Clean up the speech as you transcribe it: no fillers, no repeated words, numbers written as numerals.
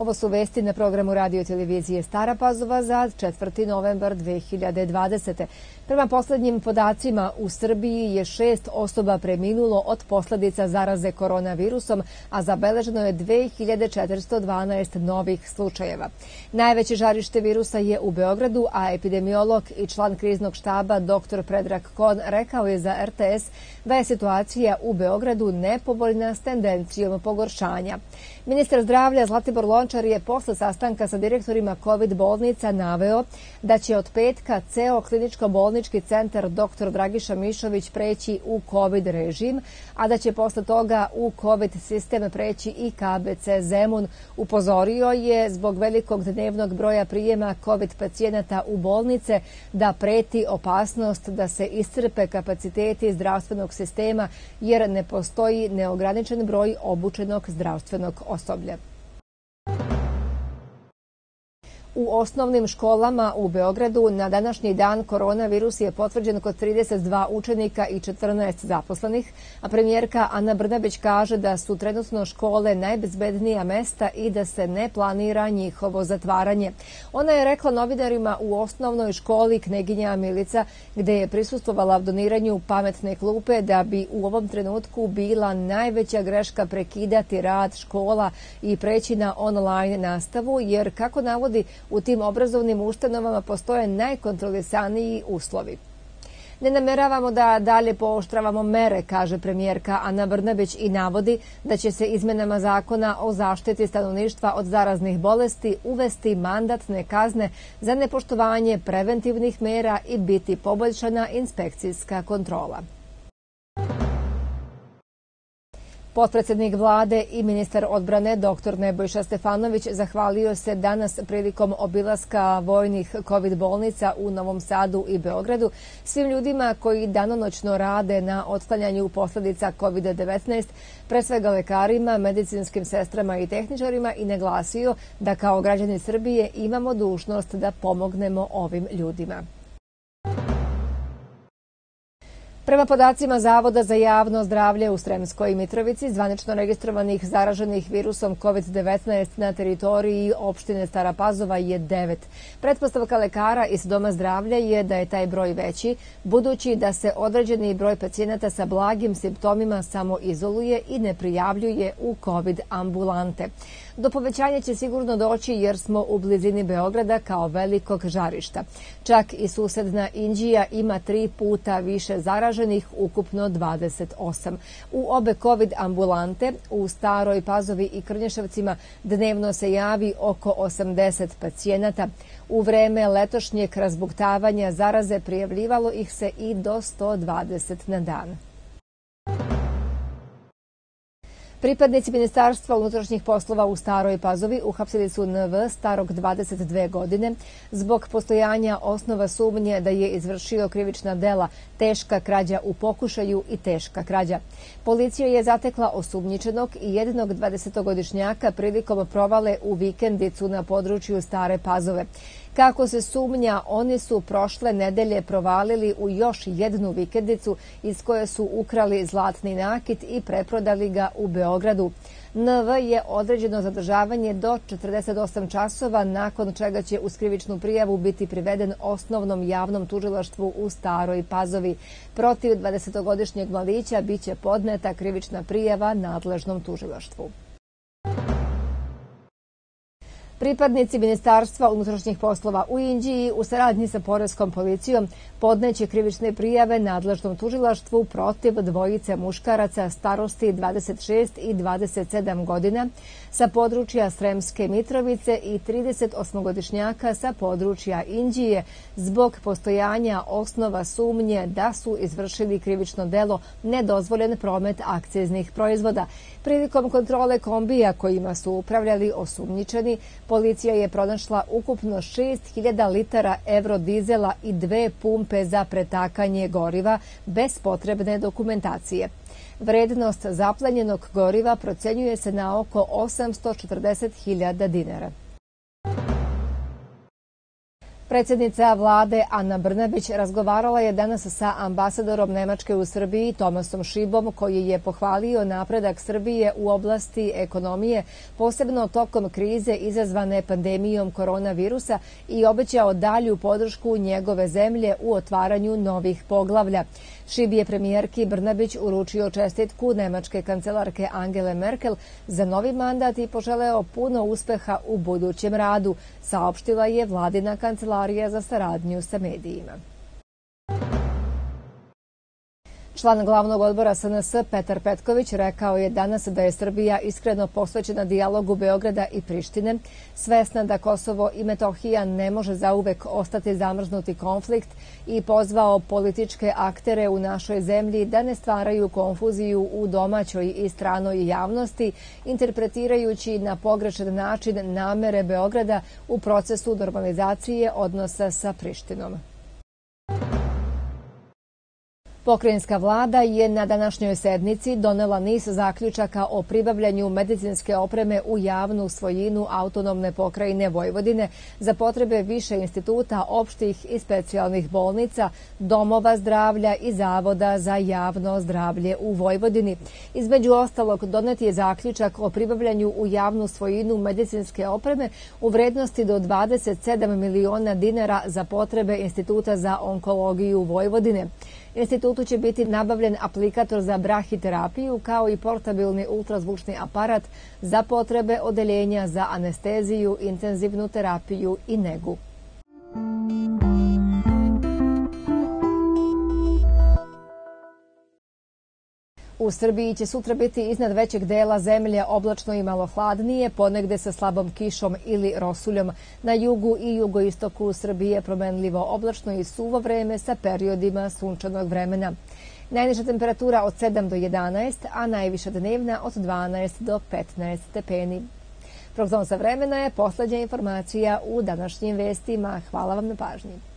Ovo su vesti na programu radio televizije Stara Pazova za 4. novembar 2020. Prema poslednjim podacima, u Srbiji je 6 osoba preminulo od posledica zaraze koronavirusom, a zabeleženo je 2412 novih slučajeva. Najveće žarište virusa je u Beogradu, a epidemiolog i član kriznog štaba dr. Predrag Kon rekao je za RTS da je situacija u Beogradu nepovoljna s tendencijom pogoršanja. Ministar zdravlja Zlatibor Lončar je posle sastanka sa direktorima COVID bolnica naveo da će od petka ceo kliničko-bolnički centar dr. Dragiša Mišović preći u COVID režim, a da će posle toga u COVID sistem preći i KBC Zemun. Upozorio je zbog velikog dnevnog broja prijema COVID pacijenata u bolnice da preti opasnost da se iscrpe kapaciteti zdravstvenog sistema jer ne postoji neograničen broj obučenog zdravstvenog osoblja. U osnovnim školama u Beogradu na današnji dan koronavirus je potvrđen kod 32 učenika i 14 zaposlenih, a premijerka Ana Brnabić kaže da su trenutno škole najbezbednija mesta i da se ne planira njihovo zatvaranje. Ona je rekla novinarima u osnovnoj školi Kneginja Milica, gde je prisustvovala doniranju pametne klupe, da bi u ovom trenutku bila najveća greška prekidati rad škola i preći na online nastavu, jer kako navodi, u tim obrazovnim ustanovama postoje najkontrolisaniji uslovi. Ne nameravamo da dalje pooštravamo mere, kaže premijerka Ana Brnabić i navodi da će se izmenama zakona o zaštiti stanovništva od zaraznih bolesti uvesti mandatne kazne za nepoštovanje preventivnih mera i biti poboljšana inspekcijska kontrola. Potpredsednik vlade i ministar odbrane dr. Nebojša Stefanović zahvalio se danas prilikom obilaska vojnih COVID bolnica u Novom Sadu i Beogradu svim ljudima koji danonoćno rade na otklanjanju posledica COVID-19, pre svega lekarima, medicinskim sestrama i tehničarima, i naglasio da kao građani Srbije imamo dužnost da pomognemo ovim ljudima. Prema podacima Zavoda za javno zdravlje u Sremskoj Mitrovici, zvanično registrovanih zaraženih virusom COVID-19 na teritoriji opštine Stara Pazova je 9. Pretpostavka lekara iz Doma zdravlja je da je taj broj veći, budući da se određeni broj pacijenata sa blagim simptomima samo izoluje i ne prijavljuje u COVID ambulante. Do povećanja će sigurno doći jer smo u blizini Beograda kao velikog žarišta. Čak i susedna Inđija ima 3 puta više zaraženih, ukupno 28. U obe COVID ambulante u Staroj Pazovi i Krnješevcima dnevno se javi oko 80 pacijenata. U vreme letošnjeg razbuktavanja zaraze prijavljivalo ih se i do 120 na dan. Pripadnici Ministarstva unutrašnjih poslova u Staroj Pazovi uhapsili su NV starog 22 godine zbog postojanja osnova sumnje da je izvršio krivična dela teška krađa u pokušaju i teška krađa. Policija je zatekla osumnjičenog i jednog 20-godišnjaka prilikom provale u vikendicu na području Stare Pazove. Kako se sumnja, oni su prošle nedelje provalili u još jednu vikendicu iz koje su ukrali zlatni nakit i preprodali ga u Beogradu. NV je određeno zadržavanje do 48 časova, nakon čega će uz krivičnu prijavu biti priveden osnovnom javnom tužilaštvu u Staroj Pazovi. Protiv 20-godišnjeg mladića biće podneta krivična prijava nadležnom tužilaštvu. Pripadnici Ministarstva unutrašnjih poslova u Inđiji u saradnji sa poreskom policijom podneće krivične prijave nadležnom tužilaštvu protiv dvojice muškaraca starosti 26 i 27 godina sa područja Sremske Mitrovice i 38-godišnjaka sa područja Inđije zbog postojanja osnova sumnje da su izvršili krivično delo nedozvoljen promet akciznih proizvoda. Prilikom kontrole kombija kojima su upravljali osumnjičeni, policija je pronašla ukupno 6.000 litara eurodizela i 2 pumpe za pretakanje goriva bez potrebne dokumentacije. Vrednost zaplenjenog goriva procenjuje se na oko 840.000 dinara. Predsjednica vlade Ana Brnabić razgovarala je danas sa ambasadorom Nemačke u Srbiji Tomasom Šibom, koji je pohvalio napredak Srbije u oblasti ekonomije, posebno tokom krize izazvane pandemijom koronavirusa, i obećao dalju podršku njegove zemlje u otvaranju novih poglavlja. Šib je premijerki Brnabić uručio čestitku nemačke kancelarke Angele Merkel za novi mandat i poželeo puno uspeha u budućem radu, saopštila je vladina kancelarija za saradnju sa medijima. Član glavnog odbora SNS Petar Petković rekao je danas da je Srbija iskreno posvećena dijalogu Beograda i Prištine, svesna da Kosovo i Metohija ne može zauvek ostati zamrznuti konflikt, i pozvao političke aktere u našoj zemlji da ne stvaraju konfuziju u domaćoj i stranoj javnosti, interpretirajući na pogrešan način namere Beograda u procesu normalizacije odnosa sa Prištinom. Pokrajinska vlada je na današnjoj sednici donela niz zaključaka o pribavljanju medicinske opreme u javnu svojinu autonomne pokrajine Vojvodine za potrebe više instituta, opštih i specijalnih bolnica, domova zdravlja i Zavoda za javno zdravlje u Vojvodini. Između ostalog, donet je zaključak o pribavljanju u javnu svojinu medicinske opreme u vrednosti do 27 miliona dinara za potrebe Instituta za onkologiju Vojvodine. Institutu će biti nabavljen aplikator za brahiterapiju, kao i portabilni ultrazvučni aparat za potrebe odeljenja za anesteziju, intenzivnu terapiju i negu. U Srbiji će sutra biti iznad većeg dela zemlje oblačno i malo hladnije, ponegde sa slabom kišom ili rosuljom. Na jugu i jugoistoku Srbije promenljivo oblačno i suvo vreme sa periodima sunčanog vremena. Najniža temperatura od 7 do 11, a najviša dnevna od 12 do 15 stepeni. Prognoza vremena je poslednja informacija u današnjim vestima. Hvala vam na pažnji.